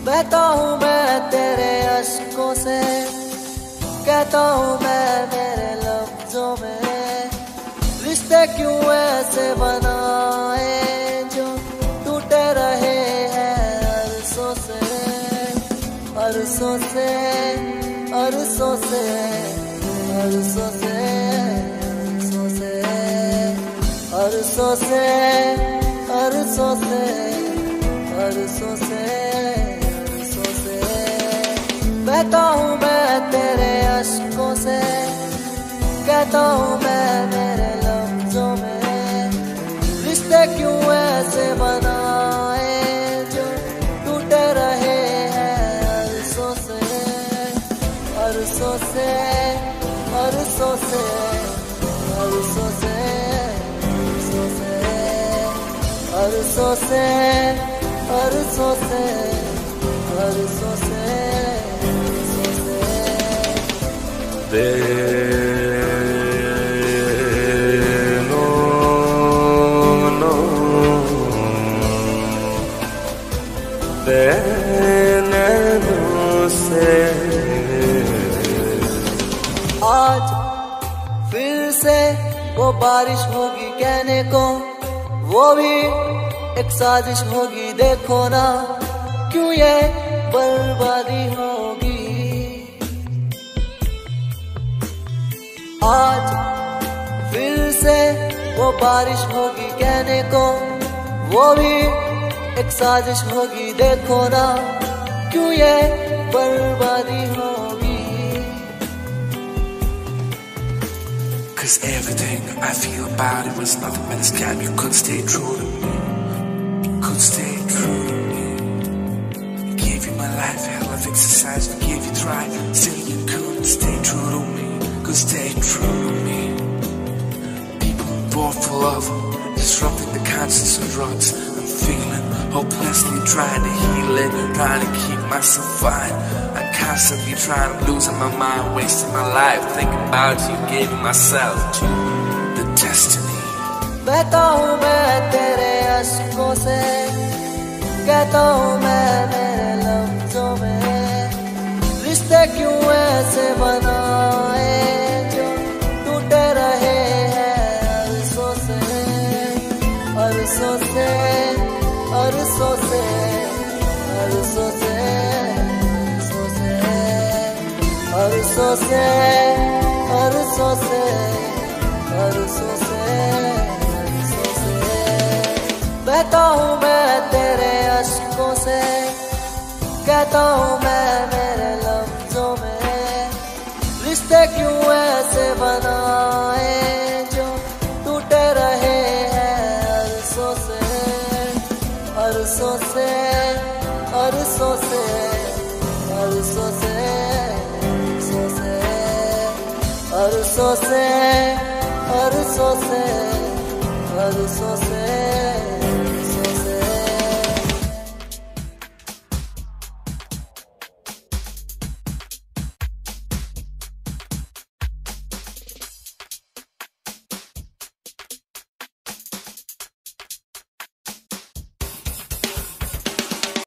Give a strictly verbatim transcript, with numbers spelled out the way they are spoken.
बहता हूँ मैं तेरे अश्कों से, कहता हूँ मैं मेरे लफ्जों में, रिश्ते क्यों ऐसे बनाए जो टूटे रहे हैं अरसों से, अरसों से, अरसों से, अरसों से, अरसों से, अरसों से, अरसों से, अरसों से, बहता हूँ मैं तेरे अश्कों से, कहता हूँ मैं मेरे लफ्जों में, रिश्ते क्यों ऐसे बनाए जो टूटे रहे हैं अरसों से, अरसों से, अरसों से, अरसों से, अरसों से, अरसों से, अरसों से, अरसों से, no, no, से। आज फिर से वो बारिश होगी कहने को, वो भी एक साजिश होगी देखो ना, क्यों ये बर्बादी होगी। आज फिर से वो बारिश होगी कहने को, वो भी एक साजिश होगी देखो ना, क्यों ये बर्बादी होगी। Cause everything I feel about it was nothing but a scam. You couldn't stay true to me, couldn't stay true to me. I gave you my life, hell of exercise, I gave you try, still you couldn't stay true to me, couldn't stay true to me. People born for love, disrupting the conscience of drugs. I'm feeling hopelessly trying to heal it, trying to keep myself fine. I'm constantly trying to losing my mind, wasting my life thinking about you, giving myself to the destiny. बहता हूँ मैं तेरे अश्कों से, कहता हूँ मैं मेरे लफ्जों में, रिश्ते क्यों ऐसे बनाए जो टूटे रहे हैं अरसों से, अरसों से, अरसों से, अरसों से, अरसों से, अरसों से, अरसों से, अरसों से, बहता हूँ मैं तेरे अश्कों से, कहता हूँ मैं मेरे लफ्जों में, रिश्ते क्यों ऐसे बनाए जो टूटे रहे हैं अरसों से, अरसों से, अरसों से, अरसों से, अरसों से, अरसों से, अरसों से।